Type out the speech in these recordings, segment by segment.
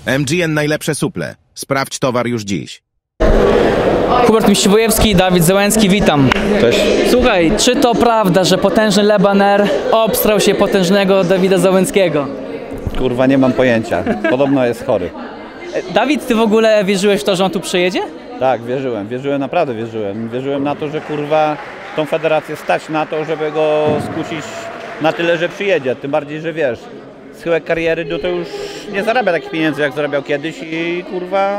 MGN najlepsze suple. Sprawdź towar już dziś. Hubert Miściwojewski, Dawid Załęcki, witam. Cześć. Słuchaj, czy to prawda, że potężny Lebaner obstrał się potężnego Dawida Załęckiego? Kurwa, nie mam pojęcia. Podobno jest chory. Dawid, ty w ogóle wierzyłeś w to, że on tu przyjedzie? Tak, wierzyłem, naprawdę wierzyłem. Wierzyłem na to, że kurwa tą federację stać na to, żeby go skusić na tyle, że przyjedzie. Tym bardziej, że wiesz, schyłek kariery to już nie zarabia takich pieniędzy, jak zarabiał kiedyś i kurwa...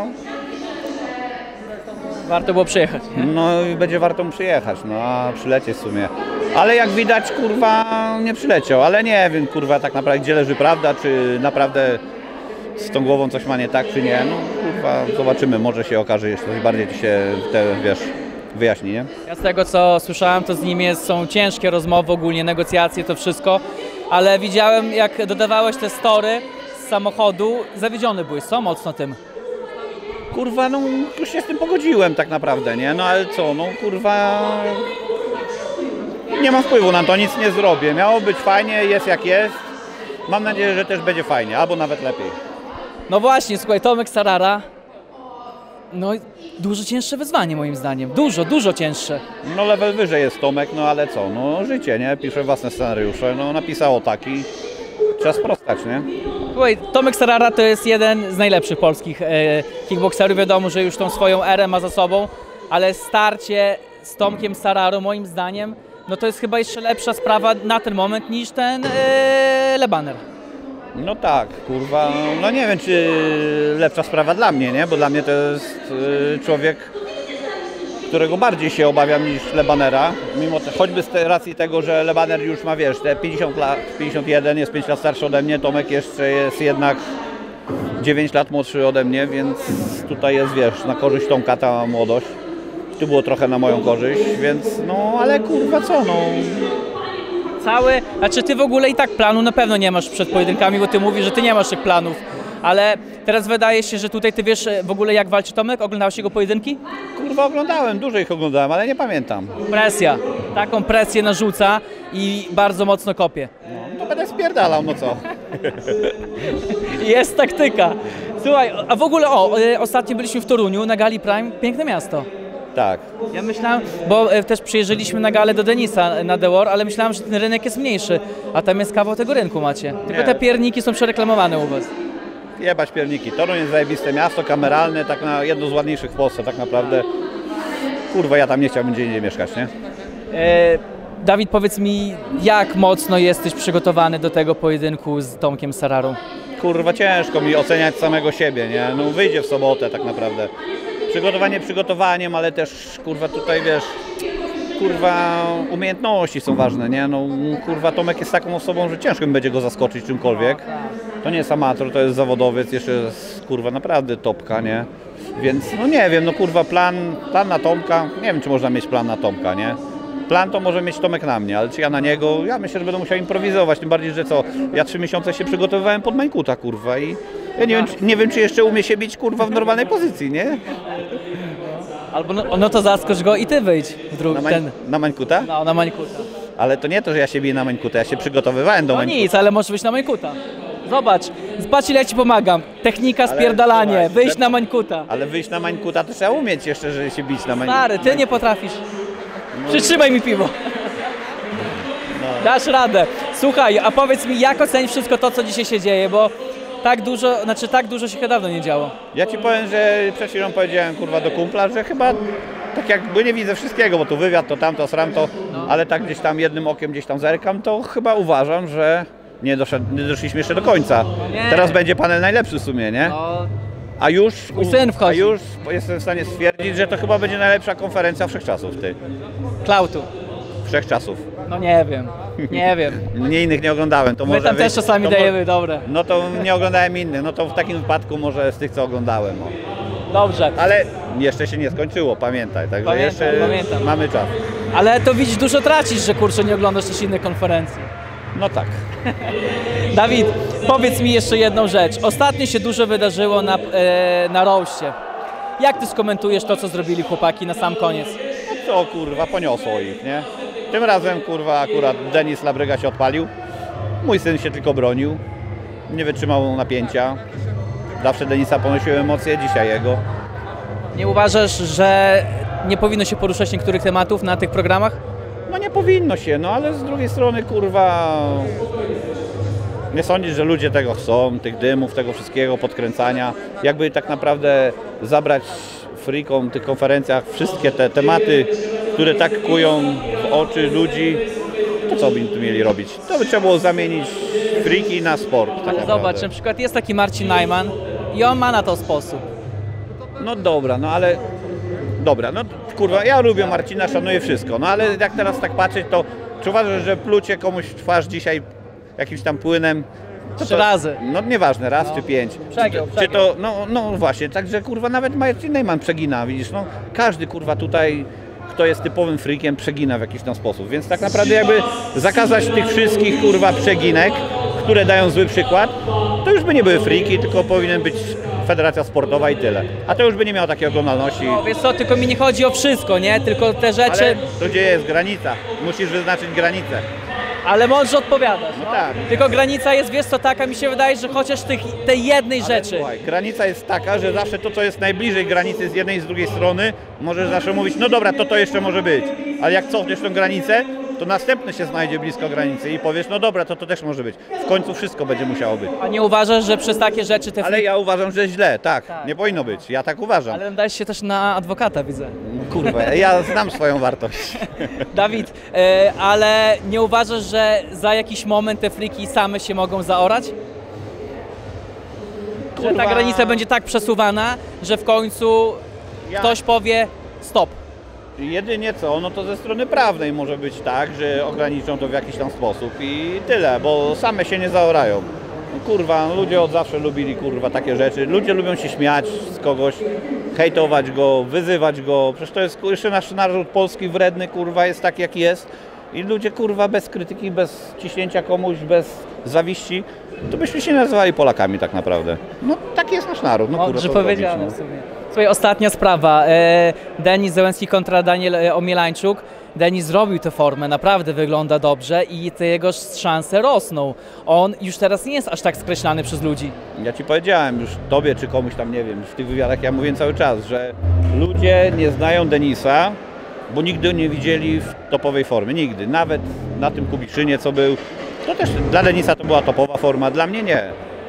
Warto było przyjechać, nie? No i będzie warto mu przyjechać, no a przylecieć w sumie. Ale jak widać, kurwa, nie przyleciał. Ale nie wiem, kurwa, tak naprawdę gdzie leży prawda, czy naprawdę z tą głową coś ma nie tak, czy nie. No kurwa, zobaczymy, może się okaże, jeszcze coś bardziej ci się wiesz, wyjaśni, nie? Ja z tego, co słyszałem, to z nim są ciężkie rozmowy, ogólnie negocjacje, to wszystko. Ale widziałem, jak dodawałeś te story z samochodu, zawiedziony byłeś, co mocno tym? Kurwa, no już się z tym pogodziłem tak naprawdę, nie? No ale co, no kurwa... Nie mam wpływu na to, nic nie zrobię. Miało być fajnie, jest jak jest. Mam nadzieję, że też będzie fajnie, albo nawet lepiej. No właśnie, słuchaj, Tomek Sarara, no dużo cięższe wyzwanie moim zdaniem, dużo cięższe. No level wyżej jest Tomek, no ale co, no życie, nie? Pisze własne scenariusze, no napisało taki. Trzeba sprostać, nie? Słuchaj, Tomek Sarara to jest jeden z najlepszych polskich kickbokserów. Wiadomo, że już tą swoją erę ma za sobą, ale starcie z Tomkiem Sararą moim zdaniem, no to jest chyba jeszcze lepsza sprawa na ten moment niż ten Lebaner. No tak, kurwa, no nie wiem, czy lepsza sprawa dla mnie, nie? Bo dla mnie to jest człowiek, którego bardziej się obawiam niż Lebanera, mimo choćby z racji tego, że Lebaner już ma, wiesz, te 50 lat, 51, jest 5 lat starszy ode mnie, Tomek jeszcze jest jednak 9 lat młodszy ode mnie, więc tutaj jest, wiesz, na korzyść Tomka ta młodość. Tu było trochę na moją korzyść, więc no, ale kurwa co, no. Znaczy ty w ogóle i tak planu na pewno nie masz przed pojedynkami, bo ty mówisz, że ty nie masz tych planów. Ale teraz wydaje się, że tutaj ty wiesz w ogóle jak walczy Tomek? Oglądałeś jego pojedynki? Kurwa oglądałem, dużo ich oglądałem, ale nie pamiętam. Presja. Taką presję narzuca i bardzo mocno kopie. No to będę spierdalał, no co? Jest taktyka. Słuchaj, a w ogóle ostatnio byliśmy w Toruniu na Gali Prime. Piękne miasto. Tak. Ja myślałem, bo też przyjeżdżaliśmy na galę do Denisa na The War, ale myślałem, że ten rynek jest mniejszy, a tam jest kawał tego rynku macie. Tylko te pierniki są przereklamowane u was. Jebać pierniki. Toruń jest zajebiste miasto, kameralne, tak na jedno z ładniejszych w Polsce, tak naprawdę. Kurwa, ja tam nie chciałbym gdzie indziej mieszkać, nie? Dawid, powiedz mi, jak mocno jesteś przygotowany do tego pojedynku z Tomkiem Sararą? Kurwa, ciężko mi oceniać samego siebie, nie? No wyjdzie w sobotę tak naprawdę. Przygotowanie przygotowaniem, ale też, kurwa, tutaj, wiesz, kurwa, umiejętności są ważne, nie? No, kurwa, Tomek jest taką osobą, że ciężko mi będzie go zaskoczyć czymkolwiek. To nie jest amator, to jest zawodowiec, jeszcze jest, kurwa, naprawdę topka, nie? Więc, no nie wiem, no kurwa, plan na Tomka, nie wiem, czy można mieć plan na Tomka, nie? Plan to może mieć Tomek na mnie, ale czy ja na niego? Ja myślę, że będę musiał improwizować, tym bardziej, że co? Ja 3 miesiące się przygotowywałem pod Mańkuta, kurwa, i ja nie wiem, czy jeszcze umie się bić, kurwa, w normalnej pozycji, nie? Albo no to zaskocz go i ty wyjdź w drugi Na Mańkuta? No, na Mańkuta. Ale to nie to, że ja się biję na Mańkuta, ja się przygotowywałem do No Mańkuta. nic, ale możesz wyjść na Mańkuta. Zobacz, patrz ile ja ci pomagam. Technika, spierdalanie, słuchaj, wyjść na Mańkuta. Ale wyjść na Mańkuta to trzeba umieć jeszcze, że się bić na Mańkuta. Stary, ty nie potrafisz. Przytrzymaj mi piwo. Dasz radę. Słuchaj, a powiedz mi, jak ocenić wszystko to, co dzisiaj się dzieje, bo tak dużo się dawno nie działo. Ja ci powiem, że przed chwilą powiedziałem, kurwa, do kumpla, że chyba tak jakby nie widzę wszystkiego, bo tu wywiad, to tamto, sramto, ale tak gdzieś tam jednym okiem gdzieś tam zerkam, to chyba uważam, że nie doszliśmy jeszcze do końca. Nie. Teraz będzie panel najlepszy w sumie, nie? No, A już jestem w stanie stwierdzić, że to chyba będzie najlepsza konferencja wszechczasów, ty. klautu. Wszechczasów. No nie wiem. Mnie innych nie oglądałem, to My może tam też czasami dajemy dobre. No to nie oglądałem innych, no to w takim wypadku może z tych, co oglądałem. O. Dobrze. Ale jeszcze się nie skończyło, pamiętaj, także jeszcze pamiętam. mamy czas. Ale to widzisz, dużo tracisz, że kurczę nie oglądasz też innych konferencji. No tak. Dawid, powiedz mi jeszcze jedną rzecz. Ostatnio się dużo wydarzyło na roście. Jak ty skomentujesz to, co zrobili chłopaki na sam koniec? No co, kurwa, poniosło ich, nie? Tym razem, kurwa, akurat Denis Labryga się odpalił. Mój syn się tylko bronił. Nie wytrzymał napięcia. Zawsze Denisa ponosiły emocje, dzisiaj jego. Nie uważasz, że nie powinno się poruszać niektórych tematów na tych programach? No nie powinno się, no ale z drugiej strony, kurwa, nie sądzisz, że ludzie tego chcą, tych dymów, tego wszystkiego, podkręcania. Jakby tak naprawdę zabrać freakom w tych konferencjach wszystkie te tematy, które tak kują w oczy ludzi, to co by tu mieli robić? To by trzeba było zamienić freaki na sport. Tak Ale naprawdę. zobacz, na przykład jest taki Marcin Najman i on ma na to sposób. No dobra, no ale... Dobra, no kurwa, ja lubię Marcina, szanuję wszystko, no ale jak teraz tak patrzeć, to czy uważasz, że plucie komuś w twarz dzisiaj jakimś tam płynem... Trzy razy. No nieważne, raz czy 5. Przegiął. Czy to, no właśnie, także kurwa nawet Marcin Najman przegina, widzisz, no każdy kurwa tutaj, kto jest typowym freakiem, przegina w jakiś tam sposób, więc tak naprawdę jakby zakazać tych wszystkich kurwa przeginek, które dają zły przykład, to już by nie były freaki, tylko powinien być federacja sportowa i tyle. A to już by nie miało takiej oglądalności. No, wiesz co, tylko mi nie chodzi o wszystko, nie? Tylko te rzeczy... Ale to gdzie jest granica? Musisz wyznaczyć granicę. Ale mądrze odpowiadasz. No tak. Tylko granica jest, wiesz co, taka mi się wydaje, że chociaż tej jednej rzeczy. Słuchaj, granica jest taka, że zawsze to, co jest najbliżej granicy z jednej i z drugiej strony, możesz zawsze mówić, no dobra, to jeszcze może być. Ale jak cofniesz tą granicę, to następny się znajdzie blisko granicy i powiesz, no dobra, to też może być. W końcu wszystko będzie musiało być. A nie uważasz, że przez takie rzeczy te... Ale ja uważam, że źle, tak. Tak. Nie powinno być. Ja tak uważam. Ale dajesz się też na adwokata, widzę. Kurwa, ja znam swoją wartość. Dawid, ale nie uważasz, że za jakiś moment te friki same się mogą zaorać? Że ta Kurwa. granica będzie tak przesuwana, że w końcu ktoś powie stop. Jedynie co, no to ze strony prawnej może być tak, że ograniczą to w jakiś tam sposób i tyle, bo same się nie zaorają. No kurwa, no ludzie od zawsze lubili kurwa takie rzeczy. Ludzie lubią się śmiać z kogoś, hejtować go, wyzywać go. Przecież to jest jeszcze nasz naród polski wredny, kurwa, jest tak jak jest. I ludzie kurwa bez krytyki, bez ciśnięcia komuś, bez zawiści, to byśmy się nie nazywali Polakami tak naprawdę. No taki jest nasz naród. No, kurwa, Mądrze co powiedziane w zrobić, no. sumie. Słuchaj, ostatnia sprawa. Denis Zełenski kontra Daniel Omielańczuk. Denis zrobił tę formę, naprawdę wygląda dobrze i te jego szanse rosną. On już teraz nie jest aż tak skreślany przez ludzi. Ja ci powiedziałem już tobie czy komuś tam, nie wiem, w tych wywiadach ja mówię cały czas, że ludzie nie znają Denisa, bo nigdy nie widzieli w topowej formie, nigdy. Nawet na tym Kubiszynie, co był, to też dla Denisa to była topowa forma, dla mnie nie.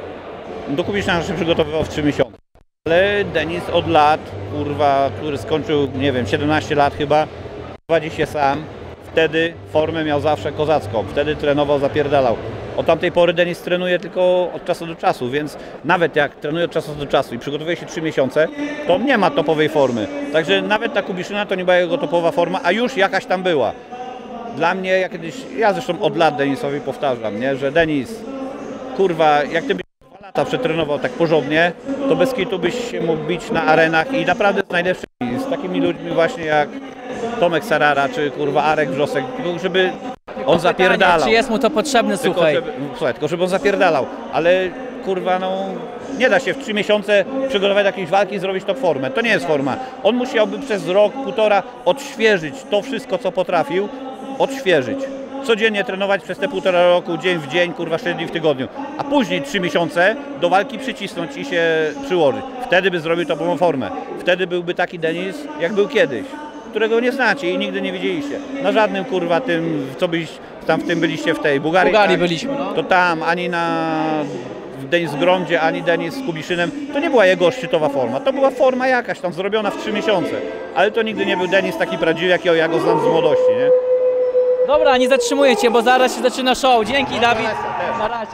Do Kubiszyna się przygotowywał w 3 miesiące. Ale Denis od lat, kurwa, który skończył, nie wiem, 17 lat chyba, prowadzi się sam. Wtedy formę miał zawsze kozacką, wtedy trenował, zapierdalał. Od tamtej pory Denis trenuje tylko od czasu do czasu, więc nawet jak trenuje od czasu do czasu i przygotowuje się 3 miesiące, to nie ma topowej formy. Także nawet ta Kubiszyna to nie była jego topowa forma, a już jakaś tam była. Dla mnie, ja zresztą od lat Denisowi powtarzam, nie, że Denis, kurwa, jak ty byś 2 lata przetrenował tak porządnie, to bez kitu byś się mógł bić na arenach i naprawdę z najlepszymi, z takimi ludźmi właśnie jak Tomek Sarara czy kurwa Arek Wrzosek, tylko żeby on zapierdalał. Czy jest mu to potrzebne, słuchaj? Tylko żeby on zapierdalał, ale kurwa no nie da się w 3 miesiące przygotować do jakiejś walki i zrobić top formę. To nie jest forma. On musiałby przez rok, półtora odświeżyć to wszystko, co potrafił, odświeżyć. Codziennie trenować przez te 1,5 roku, dzień w dzień, kurwa 6 dni w tygodniu. A później 3 miesiące do walki przycisnąć i się przyłożyć. Wtedy by zrobił topową formę. Wtedy byłby taki Denis, jak był kiedyś, którego nie znacie i nigdy nie widzieliście. Na żadnym kurwa tym, co byś tam w tym byliście w tej Bułgarii. Bułgarii tak, byliśmy, no. To tam ani Denis Gromdzie, ani Denis z Kubiszynem, to nie była jego szczytowa forma. To była forma jakaś tam zrobiona w 3 miesiące. Ale to nigdy nie był Denis taki prawdziwy, jakiego ja go znam z młodości, nie? Dobra, nie zatrzymuję cię, bo zaraz się zaczyna show. Dzięki, Dawid. Na razie.